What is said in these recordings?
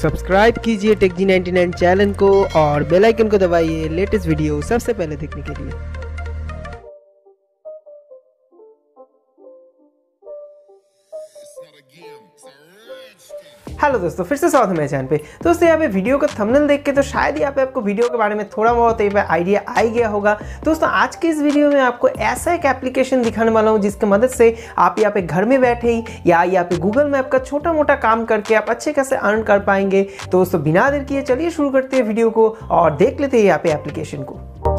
Subscribe कीजिए टेकजी99 channel को और बेल आइकन को दबाइए लेटेस्ट वीडियो सबसे पहले देखने के लिए। हेलो दोस्तों, फिर से स्वागत है मेरे चैनल पे। दोस्तों यहाँ पे वीडियो का थंबनेल देख के तो शायद यहाँ पे आपको वीडियो के बारे में थोड़ा बहुत आइडिया आ ही गया होगा। दोस्तों आज के इस वीडियो में आपको ऐसा एक एप्लीकेशन दिखाने वाला हूँ जिसकी मदद से आप यहाँ पे घर में बैठे ही या यहाँ पे गूगल मैप का छोटा मोटा काम करके आप अच्छे खासे अर्न कर पाएंगे। तो दोस्तों बिना देर किए चलिए शुरू करते हैं वीडियो को और देख लेते हैं यहाँ पे एप्लीकेशन को।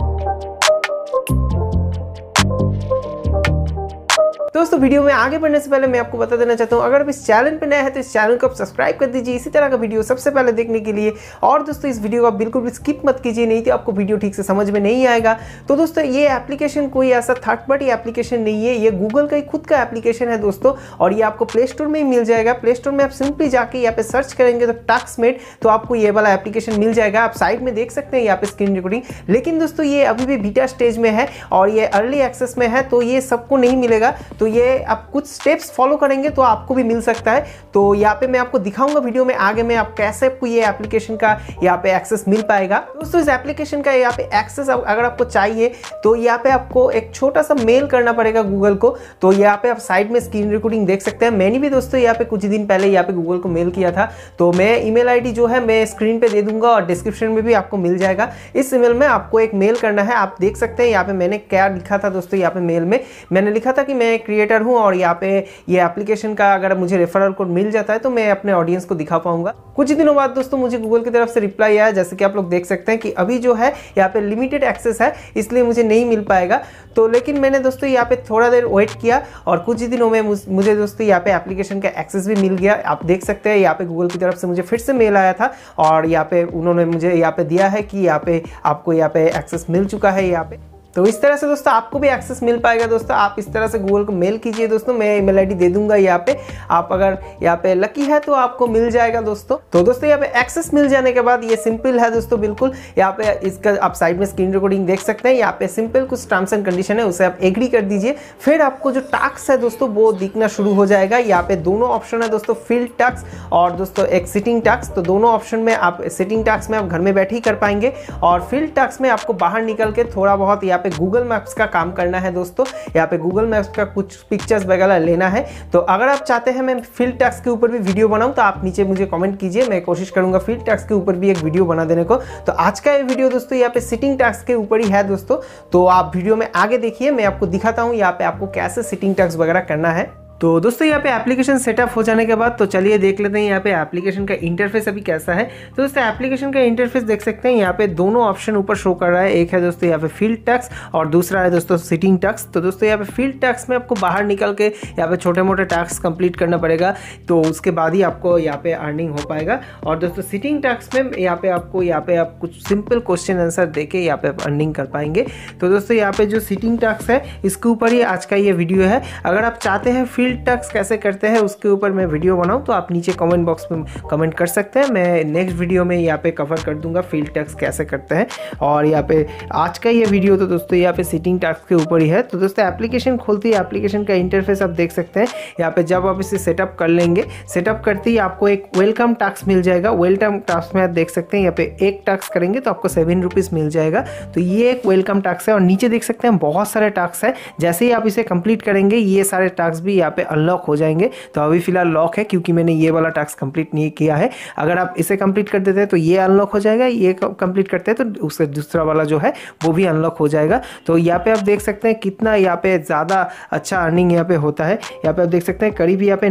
दोस्तों वीडियो में आगे बढ़ने से पहले मैं आपको बता देना चाहता हूं, अगर आप इस चैनल पर नए हैं तो इस चैनल को आप सब्सक्राइब कर दीजिए इसी तरह का वीडियो सबसे पहले देखने के लिए। और दोस्तों इस वीडियो को आप बिल्कुल भी स्किप मत कीजिए, नहीं तो आपको वीडियो ठीक से समझ में नहीं आएगा। तो दोस्तों ये एप्लीकेशन कोई ऐसा थर्ड पार्टी एप्लीकेशन नहीं है, ये गूगल का ही खुद का एप्लीकेशन है दोस्तों। और ये आपको प्ले स्टोर में ही मिल जाएगा। प्ले स्टोर में आप सिंपली जाके यहाँ पे सर्च करेंगे तो टक्समेट, तो आपको ये वाला एप्लीकेशन मिल जाएगा। आप साइड में देख सकते हैं यहाँ पे स्क्रीन रिकॉर्डिंग, लेकिन दोस्तों ये अभी भी बीटा स्टेज में है और ये अर्ली एक्सेस में है, तो ये सबको नहीं मिलेगा। तो ये आप कुछ स्टेप्स फॉलो करेंगे तो आपको भी मिल सकता है। तो यहाँ पे मैं आपको दिखाऊंगा वीडियो में आगे में आप कैसे आपको ये एप्लीकेशन का यहाँ पे एक्सेस मिल पाएगा। दोस्तों इस एप्लीकेशन का यहाँ पे एक्सेस अगर आपको चाहिए तो यहाँ पे आपको एक छोटा सा मेल करना पड़ेगा गूगल को। तो यहाँ पे आप साइड में स्क्रीन रिकॉर्डिंग देख सकते हैं। मैंने भी दोस्तों यहाँ पे कुछ दिन पहले यहाँ पे गूगल को मेल किया था, तो मैं ईमेल आईडी जो है मैं स्क्रीन पे दे दूंगा और डिस्क्रिप्शन में भी आपको मिल जाएगा। इस ईमेल में आपको एक मेल करना है। आप देख सकते हैं यहाँ पे मैंने क्या लिखा था दोस्तों। यहाँ पे मेल में मैंने लिखा था कि मैं क्रिएटर हूँ और यहाँ पे ये एप्लीकेशन का अगर मुझे रेफरल कोड मिल जाता है तो मैं अपने ऑडियंस को दिखा पाऊंगा। कुछ दिनों बाद दोस्तों मुझे गूगल की तरफ से रिप्लाई आया, जैसे कि आप लोग देख सकते हैं कि अभी जो है यहाँ पे लिमिटेड एक्सेस है, इसलिए मुझे नहीं मिल पाएगा। तो लेकिन मैंने दोस्तों यहाँ पे थोड़ा देर वेट किया और कुछ ही दिनों में मुझे दोस्तों यहाँ पे एप्लीकेशन का एक्सेस भी मिल गया। आप देख सकते हैं यहाँ पे गूगल की तरफ से मुझे फिर से मेल आया था और यहाँ पे उन्होंने मुझे यहाँ पे दिया है कि यहाँ पे आपको यहाँ पे एक्सेस मिल चुका है यहाँ पे। तो इस तरह से दोस्तों आपको भी एक्सेस मिल पाएगा। दोस्तों आप इस तरह से गूगल को मेल कीजिए दोस्तों, मैं ईमेल आईडी दे दूंगा यहाँ पे। आप अगर यहाँ पे लकी है तो आपको मिल जाएगा दोस्तों। तो दोस्तों यहाँ पे एक्सेस मिल जाने के बाद ये सिंपल है दोस्तों, बिल्कुल यहाँ पे इसका आप साइड में स्क्रीन रिकॉर्डिंग देख सकते हैं। यहाँ पे सिंपल कुछ टर्म्स एंड कंडीशन है, उसे आप एग्री कर दीजिए। फिर आपको जो टास्क है दोस्तों वो दिखना शुरू हो जाएगा। यहाँ पे दोनों ऑप्शन है दोस्तों, फील्ड टास्क और दोस्तों एक सिटिंग टास्क। तो दोनों ऑप्शन में आप सिटिंग टास्क में आप घर में बैठे ही कर पाएंगे और फील्ड टास्क में आपको बाहर निकल के थोड़ा बहुत यहाँ पे गूगल मैप्स का काम करना है दोस्तों। यहाँ पे गूगल मैप्स का कुछ पिक्चर्स वगैरह लेना है। तो अगर आप चाहते हैं मैं फील्ड टैक्स के ऊपर भी वीडियो बनाऊं तो आप नीचे मुझे कमेंट कीजिए, मैं कोशिश करूंगा फील्ड टैक्स के ऊपर भी एक वीडियो बना देने को। तो आज का ये वीडियो दोस्तों यहाँ पे सिटिंग टैक्स के ऊपर ही है दोस्तों। तो आप वीडियो में आगे देखिए, मैं आपको दिखाता हूँ यहाँ पे आपको कैसे सिटिंग टैक्स वगैरह करना है। तो दोस्तों यहाँ पे एप्लीकेशन सेटअप हो जाने के बाद तो चलिए देख लेते हैं यहाँ पे एप्लीकेशन का इंटरफेस अभी कैसा है। तो दोस्तों एप्लीकेशन का इंटरफेस देख सकते हैं, यहाँ पे दोनों ऑप्शन ऊपर शो कर रहा है। एक है दोस्तों यहाँ पे फील्ड टैक्स और दूसरा है दोस्तों सिटिंग टैक्स। तो दोस्तों यहाँ पे फील्ड टैक्स में आपको बाहर निकल के यहाँ पे छोटे मोटे टैक्स कंप्लीट करना पड़ेगा, तो उसके बाद ही आपको यहाँ पे अर्निंग हो पाएगा। और दोस्तों सिटिंग टैक्स में यहाँ पे आप कुछ सिंपल क्वेश्चन आंसर दे के यहाँ पे अर्निंग कर पाएंगे। तो दोस्तों यहाँ पे जो सिटिंग टैक्स है इसके ऊपर ही आज का ये वीडियो है। अगर आप चाहते हैं फील्ड टैक्स कैसे करते हैं उसके ऊपर मैं वीडियो बनाऊं तो आप नीचे कमेंट बॉक्स में कमेंट कर सकते हैं। मैं नेक्स्ट वीडियो में यहाँ पे कवर कर दूंगा फील्ड टैक्स कैसे करते हैं। और यहाँ पे आज का ये वीडियो तो दोस्तों यहाँ पे सिटिंग टैक्स के ऊपर ही है। तो दोस्तों एप्लीकेशन खोलती है, एप्लीकेशन का इंटरफेस आप देख सकते हैं। यहाँ पे जब आप इसे सेटअप कर लेंगे, सेटअप करते ही आपको एक वेलकम टैक्स मिल जाएगा। वेलकम टैक्स में आप देख सकते हैं यहाँ पे एक टैक्स करेंगे तो आपको 7 रुपीज़ मिल जाएगा। तो ये एक वेलकम टैक्स है और नीचे देख सकते हैं बहुत सारे टैक्स है। जैसे ही आप इसे कंप्लीट करेंगे ये सारे टैक्स भी यहाँ पे अनलॉक हो जाएंगे। तो अभी फिलहाल लॉक है क्योंकि मैंने ये वाला टास्क कंप्लीट नहीं किया है। अगर आप इसे कंप्लीट कर देते हैं तो ये अनलॉक हो जाएगा, ये कंप्लीट करते हैं तो उससे दूसरा वाला जो है वो भी अनलॉक हो जाएगा। तो यहाँ पे आप देख सकते हैं कितना यहाँ पे ज़्यादा अच्छा अर्निंग यहाँ पे होता है। यहाँ पे आप देख सकते हैं करीब यहाँ पे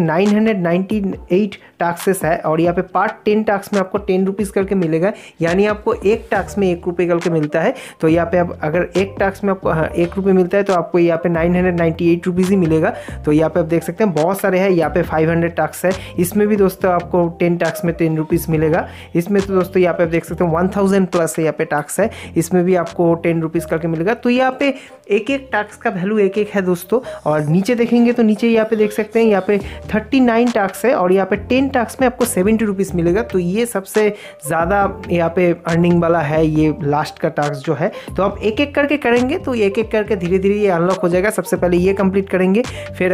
998 टैक्सेस है और यहाँ पे पार्ट 10 टैक्स में आपको 10 रुपीज़ करके मिलेगा, यानी आपको एक टैक्स में 1 रुपये करके मिलता है। तो यहाँ पे आप अगर एक टैक्स में आपको 1 रुपये मिलता है तो आपको यहाँ पे 998 रुपीज़ ही मिलेगा। तो यहाँ पे आप देख सकते हैं बहुत सारे हैं। यहाँ पे 500 टैक्स है, इसमें भी दोस्तों आपको 10 टैक्स में 10 रुपीज़ मिलेगा। इसमें तो दोस्तों यहाँ पे आप देख सकते हैं 1000 प्लस यहाँ पे टैक्स है, इसमें भी आपको 10 रुपीज़ करके मिलेगा। तो यहाँ पे एक एक टैक्स का वैल्यू एक एक है दोस्तों। और नीचे देखेंगे तो नीचे यहाँ पे देख सकते हैं यहाँ पे 39 टैक्स है और यहाँ पे 10 टैक्स में आपको 70 रुपीज़ मिलेगा। तो ये सबसे ज़्यादा यहाँ पे अर्निंग वाला है, ये लास्ट का टैक्स जो है। तो आप एक एक करके करेंगे तो एक एक करके धीरे धीरे ये अनलॉक हो जाएगा। सबसे पहले ये कंप्लीट करेंगे, फिर अगर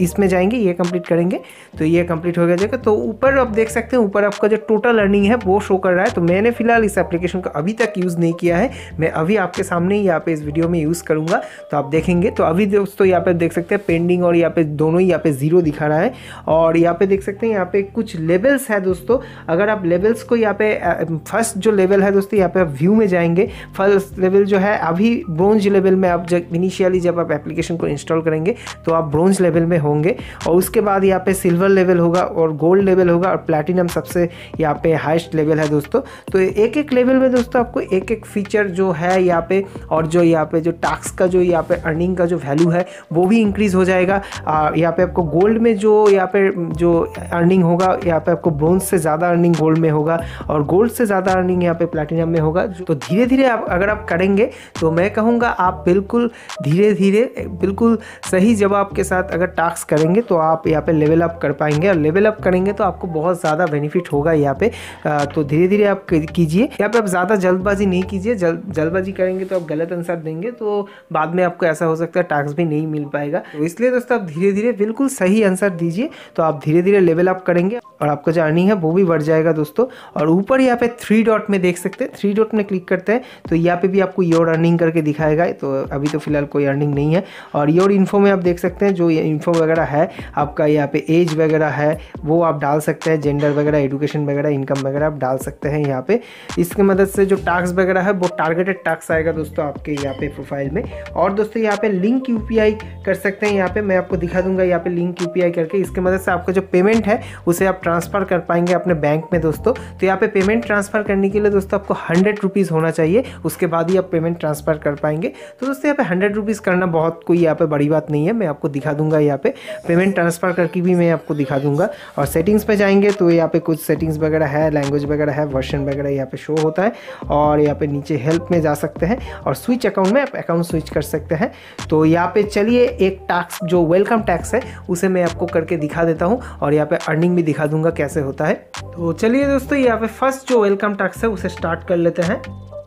इसमें जाएंगे, ये कंप्लीट करेंगे तो ये कंप्लीट हो जाएगा। तो ऊपर आप देख सकते हैं, ऊपर आपका जो टोटल अर्निंग है वो शो कर रहा है। तो मैंने फिलहाल इस एप्लीकेशन को अभी तक यूज़ नहीं किया है, मैं अभी आपके सामने ही यहाँ पे इस वीडियो में यूज़ करूँगा, तो आप देखेंगे। तो अभी दोस्तों यहाँ पे देख सकते हैं पेंडिंग और यहाँ पे दोनों ही यहाँ पे 0 दिखा रहा है। और यहाँ पे देख सकते हैं यहाँ पे कुछ लेवल्स है दोस्तों। अगर आप लेवल्स को यहाँ पे फर्स्ट जो लेवल है दोस्तों, यहाँ पे आप व्यू में जाएंगे, फर्स्ट लेवल जो है अभी ब्रोंज लेवल में, आप जब इनिशियली जब आप एप्लीकेशन को इंस्टॉल करेंगे तो आप ब्रोंज लेवल में होंगे, और उसके बाद यहाँ पे सिल्वर लेवल होगा और गोल्ड लेवल होगा और प्लैटिनम सबसे यहाँ पे हाईएस्ट लेवल है दोस्तों। तो एक एक लेवल में दोस्तों आपको एक एक फीचर जो है यहाँ पे, और जो यहाँ पे जो टास्क का जो यहाँ पे अर्निंग का जो वैल्यू है वो भी इंक्रीज हो जाएगा। यहाँ पे आपको गोल्ड में जो यहाँ पे जो अर्निंग होगा, यहाँ पे आपको ब्रोंज से ज़्यादा अर्निंग गोल्ड में होगा और गोल्ड से ज़्यादा अर्निंग यहाँ पे प्लैटिनम में होगा। तो धीरे धीरे आप अगर आप करेंगे तो मैं कहूँगा आप बिल्कुल धीरे धीरे बिल्कुल सही जवाब के साथ अगर टास्क करेंगे तो आप यहाँ पे लेवल अप कर पाएंगे, और लेवल अप करेंगे तो आपको बहुत ज़्यादा बेनिफिट होगा यहाँ पे। तो धीरे धीरे आप कीजिए, यहाँ पे आप ज़्यादा जल्दबाजी नहीं कीजिए। जल्दबाजी करेंगे तो आप गलत आंसर देंगे तो बाद में आपको ऐसा हो सकता है टास्क भी नहीं मिल पाएगा। तो इसलिए दोस्तों आप धीरे धीरे बिल्कुल सही आंसर दीजिए, तो आप धीरे धीरे लेवल अप करेंगे और आपका जो अर्निंग है वो भी बढ़ जाएगा दोस्तों। और ऊपर यहाँ पे 3 डॉट में देख सकते हैं, 3 डॉट में क्लिक करते हैं तो यहाँ पे भी आपको योर अर्निंग करके दिखाएगा। तो अभी तो फिलहाल कोई अर्निंग नहीं है। और योर इन्फो में आप देख सकते हैं जो इन्फो वगैरह है आपका, यहाँ पे एज वगैरह है वो आप डाल सकते हैं, जेंडर वगैरह, एजुकेशन वगैरह, इनकम वगैरह आप डाल सकते हैं यहाँ पे। इसकी मदद से जो टास्क वगैरह है वो टारगेटेड टास्क आएगा दोस्तों आपके यहाँ पे प्रोफाइल में। और दोस्तों यहाँ पे लिंक यूपीआई कर सकते हैं, यहाँ पे मैं आपको दिखा दूंगा यहाँ पे लिंक यूपीआई करके। इसकी मदद से आपका जो पेमेंट है उसे आप ट्रांसफ़र कर पाएंगे अपने बैंक में दोस्तों। तो यहाँ पे पेमेंट ट्रांसफ़र करने के लिए दोस्तों आपको 100 रुपीज़ होना चाहिए, उसके बाद ही आप पेमेंट ट्रांसफ़र कर पाएंगे। तो दोस्तों यहाँ पे 100 रुपीज़ करना बहुत कोई यहाँ पे बड़ी बात नहीं है, मैं आपको दिखा दूंगा यहाँ पे पेमेंट ट्रांसफ़र करके भी मैं आपको दिखा दूंगा। और सेटिंग्स पे जाएंगे तो यहाँ पे कुछ सेटिंग्स वगैरह है, लैंग्वेज वगैरह है, वर्जन वगैरह यहाँ पे शो होता है। और यहाँ पे नीचे हेल्प में जा सकते हैं और स्विच अकाउंट में आप अकाउंट स्विच कर सकते हैं। तो यहाँ पे चलिए एक टास्क जो वेलकम टैक्स है उसे मैं आपको करके दिखा देता हूँ और यहाँ पे अर्निंग भी दिखा दूंगा कैसे होता है। तो चलिए दोस्तों यहाँ पे फर्स्ट जो वेलकम टैक्स है उसे स्टार्ट कर लेते हैं।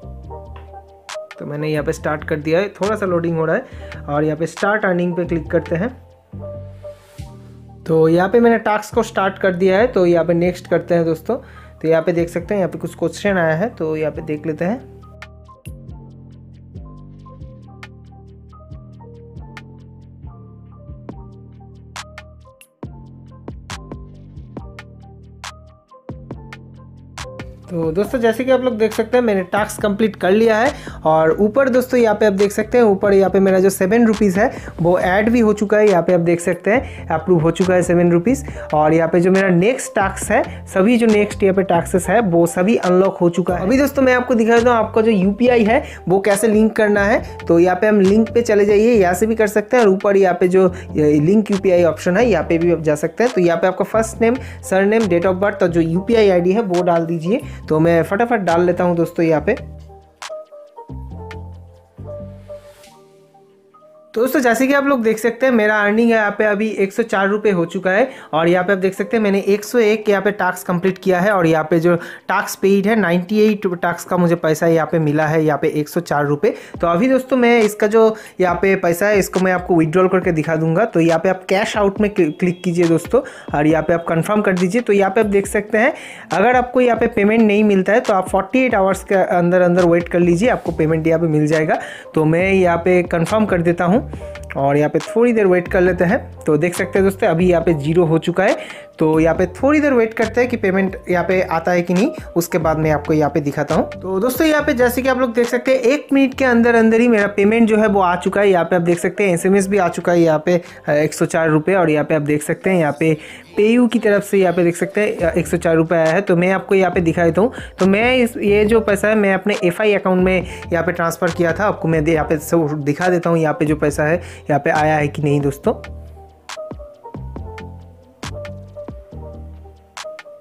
तो मैंने यहाँ पे स्टार्ट कर दिया है, थोड़ा सा लोडिंग हो रहा है। और यहाँ पे स्टार्ट अर्निंग पे क्लिक करते हैं। तो यहाँ पे मैंने टास्क को स्टार्ट कर दिया है, तो यहाँ पे नेक्स्ट करते हैं दोस्तों। तो यहाँ पे देख सकते हैं यहाँ पे कुछ क्वेश्चन आया है, तो यहाँ पे देख लेते हैं। तो दोस्तों जैसे कि आप लोग देख सकते हैं मैंने टास्क कंप्लीट कर लिया है। और ऊपर दोस्तों यहाँ पे आप देख सकते हैं, ऊपर यहाँ पे मेरा जो 7 रुपीज़ है वो ऐड भी हो चुका है। यहाँ पे आप देख सकते हैं अप्रूव हो चुका है 7 रुपीज़। और यहाँ पे जो मेरा नेक्स्ट टास्क है, सभी जो नेक्स्ट यहाँ पे टास्क है वो सभी अनलॉक हो चुका है। अभी दोस्तों मैं आपको दिखा देता हूँ आपका जो यूपीआई है वो कैसे लिंक करना है। तो यहाँ पे हम लिंक पे चले जाइए, यहाँ से भी कर सकते हैं। और ऊपर यहाँ पे जो लिंक यूपीआई ऑप्शन है यहाँ पे भी आप जा सकते हैं। तो यहाँ पे आपका first name, surname, date of birth और जो यूपीआई आईडी है वो डाल दीजिए। तो मैं फटाफट डाल लेता हूं दोस्तों यहाँ पे। तो दोस्तों जैसे कि आप लोग देख सकते हैं मेरा अर्निंग है यहाँ पे अभी 104 रुपये हो चुका है। और यहाँ पे आप देख सकते हैं मैंने 101 यहाँ पे टास्क कंप्लीट किया है। और यहाँ पे जो टास्क पेड है 98 टास्क का मुझे पैसा यहाँ पे मिला है, यहाँ पे 104 रुपये। तो अभी दोस्तों मैं इसका जो यहाँ पे पैसा है इसको मैं आपको विड्रॉल करके दिखा दूंगा। तो यहाँ पे आप कैश आउट में क्लिक कीजिए दोस्तों और यहाँ पे आप कन्फर्म कर दीजिए। तो यहाँ पे आप देख सकते हैं अगर आपको यहाँ पे पेमेंट नहीं मिलता है तो आप 48 आवर्स के अंदर वेट कर लीजिए, आपको पेमेंट यहाँ पे मिल जाएगा। तो मैं यहाँ पे कन्फर्म कर देता हूँ और यहाँ पे थोड़ी देर वेट कर लेते हैं। तो देख सकते हैं दोस्तों अभी यहाँ पे 0 हो चुका है। तो यहाँ पे थोड़ी देर वेट करते हैं कि पेमेंट यहाँ पे आता है कि नहीं, उसके बाद मैं आपको यहाँ पे दिखाता हूँ। तो दोस्तों यहाँ पे जैसे कि आप लोग देख सकते हैं 1 मिनट के अंदर ही मेरा पेमेंट जो है वो आ चुका है। यहाँ पे आप देख सकते हैं SMS भी आ चुका है यहाँ पे 104 रुपये। और यहाँ पे आप देख सकते हैं यहाँ पे पेयू की तरफ से यहाँ पे देख सकते हैं 104 रुपये आया है। तो मैं आपको यहाँ पे दिखा देता हूँ। तो मैं ये जो पैसा है मैं अपने FI अकाउंट में यहाँ पे ट्रांसफ़र किया था, आपको मैं यहाँ पे दिखा देता हूँ यहाँ पे जो पैसा है यहाँ पे आया है कि नहीं दोस्तों।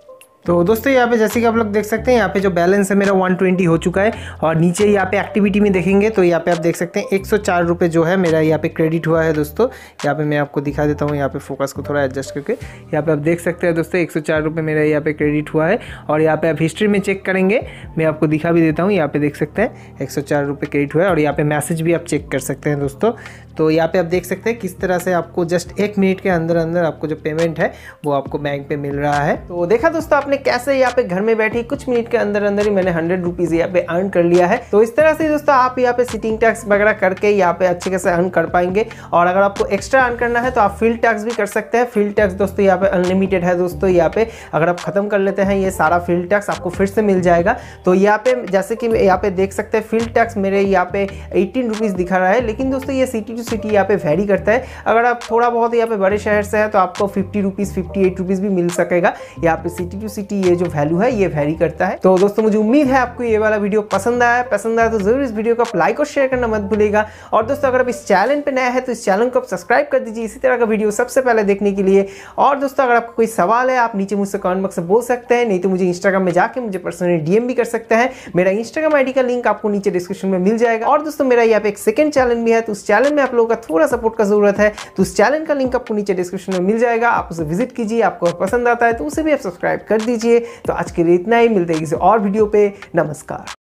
तो दोस्तों यहाँ पे जैसे कि आप लोग देख सकते हैं, यहाँ पे जो बैलेंस है मेरा 120 हो चुका है। और नीचे यहाँ पे एक्टिविटी में देखेंगे तो यहाँ पे आप देख सकते हैं 104 रुपये जो है मेरा यहाँ पे क्रेडिट हुआ है दोस्तों। यहाँ पे मैं आपको दिखा देता हूँ, यहाँ पे फोकस को थोड़ा एडजस्ट करके। यहाँ पे आप देख सकते हैं दोस्तों 104 रुपये मेरा यहाँ पे क्रेडिट हुआ है। और यहाँ पे आप हिस्ट्री में चेक करेंगे, मैं आपको दिखा भी देता हूँ। यहाँ पे देख सकते हैं 104 रुपये क्रेडिट हुआ है। और यहाँ पे मैसेज भी आप चेक कर सकते हैं दोस्तों। तो यहाँ पे आप देख सकते हैं किस तरह से आपको जस्ट 1 मिनट के अंदर अंदर आपको जो पेमेंट है वो आपको बैंक पे मिल रहा है। तो देखा दोस्तों आपने कैसे यहाँ पे घर में बैठी कुछ मिनट के अंदर अंदर ही मैंने 100 रुपीज़ यहाँ पे अर्न कर लिया है। तो इस तरह से दोस्तों आप यहाँ पे सिटिंग टैक्स वगैरह करके यहाँ पे अच्छे से अर्न कर पाएंगे। और अगर आपको एक्स्ट्रा अर्न करना है तो आप फील्ड टैक्स भी कर सकते हैं। फील्ड टैक्स दोस्तों यहाँ पे अनलिमिटेड है दोस्तों। यहाँ पे अगर आप खत्म कर लेते हैं ये सारा फील्ड टैक्स आपको फिर से मिल जाएगा। तो यहाँ पे जैसे कि यहाँ पे देख सकते हैं फील्ड टैक्स मेरे यहाँ पे 18 रुपीज़ दिखा रहा है, लेकिन दोस्तों ये सिटी टू सिटी यहाँ पे वैरी करता है। अगर आप थोड़ा बहुत यहाँ पे बड़े शहर से है तो आपको 50 रुपीज़ 58 रुपीज़ भी मिल सकेगा। यहाँ पे सिटी टू सिटी ये जो वैल्यू है ये वैरी करता है। तो दोस्तों मुझे उम्मीद है आपको ये वाला वीडियो पसंद आया तो जरूर इस वीडियो को आप लाइक और शेयर करना मत भूलिएगा। और दोस्तों अगर आप इस चैनल पे नया है तो इस चैनल को आप सब्सक्राइब कर दीजिए इसी तरह का वीडियो सबसे पहले देखने के लिए। और दोस्तों अगर आपको कोई सवाल है आप नीचे मुझसे कमेंट बॉक्स में बोल सकते हैं, नहीं तो मुझे इंस्टाग्राम में जाके मुझे पर्सनली डीएम भी कर सकते हैं। मेरा इंस्टाग्राम आईडी का लिंक आपको नीचे डिस्क्रिप्शन में मिल जाएगा। और दोस्तों मेरा यहाँ पे एक सेकंड चैनल भी है, तो उस चैनल में आप लोगों का थोड़ा सपोर्ट का जरूरत है, तो उस चैनल का लिंक आपको नीचे डिस्क्रिप्शन में मिल जाएगा। आप उसे विजिट कीजिए, आपको पसंद आता है तो उसे भी आप सब्सक्राइब कर दीजिए। तो आज के लिए इतना ही, मिलते हैं किसी और वीडियो पे। नमस्कार।